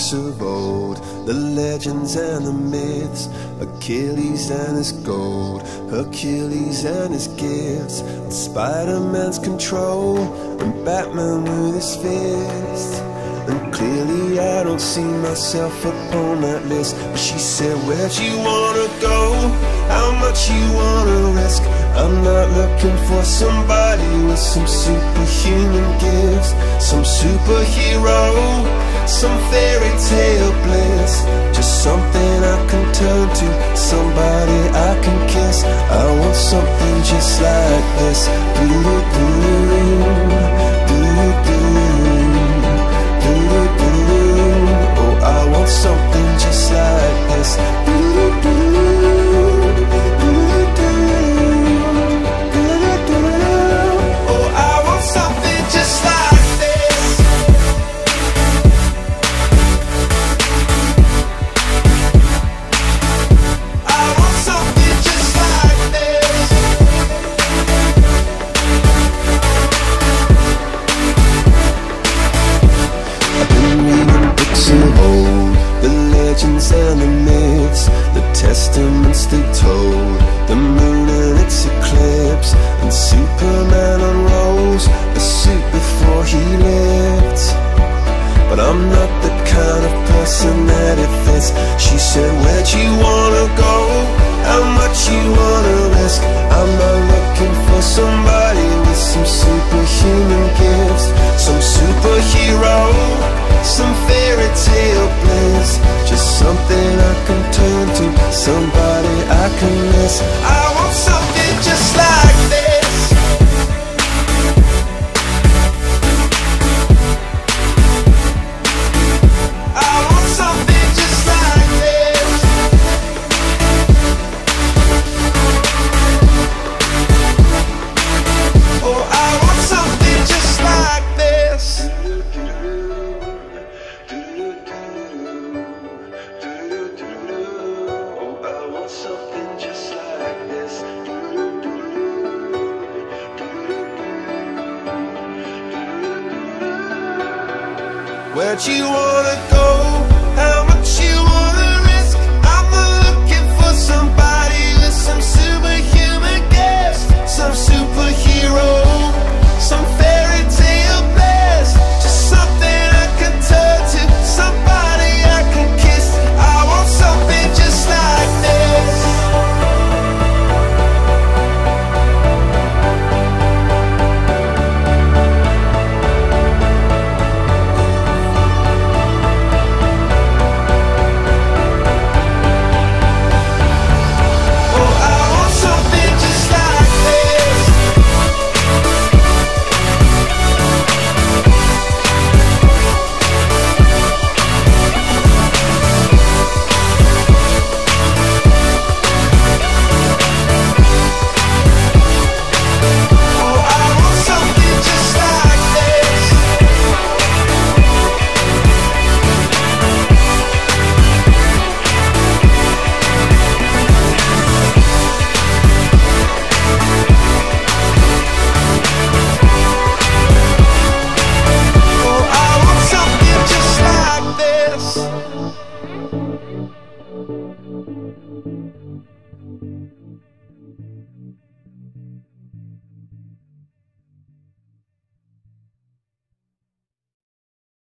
books of old, the legends and the myths, Achilles and his gold, Hercules and his gifts, and Spider-Man's control, and Batman with his fist. And clearly I don't see myself upon that list. But she said, where'd you wanna go? How much you wanna risk? I'm not looking for somebody with some superhuman gifts, some superhero, some fairy tale bliss. Just something I can turn to, somebody I can kiss. I want something just like this. Oh, I want something just like this. Oh, I want something just like this. I want something just like this. I've been reading books of old, the legends and the myths, the testaments they told, the moon and its eclipse, and Superman unrolls the suit before he lived. But I'm not the kind of person that it fits. She said, where'd you wanna go? How much you wanna risk? I'm not looking for somebody with some superhuman gifts, some superhero, some fairy tale bliss. Just something I can turn to, somebody I can miss. I want something just like this. I want something just like this. Oh, I want something just like this. Oh, I want something just like this. Where'd you wanna go?